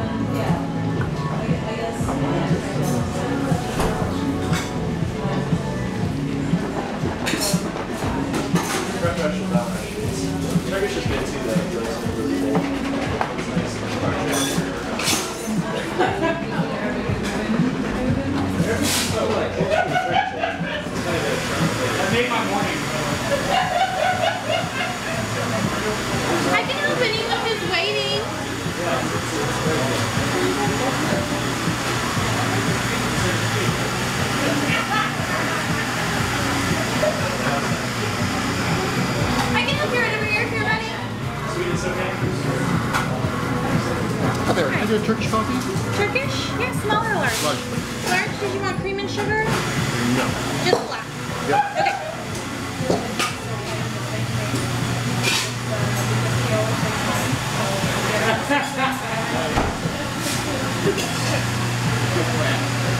Turkish has been to the really big. I made my morning. I can help anyone who's waiting. I can help you right over here if you're ready. Sweet is okay. Hi there, can I do a Turkish coffee? Turkish? Yeah, small or large? Large. Large, did you want cream and sugar? No. Just black. Yep. Okay. Good plan.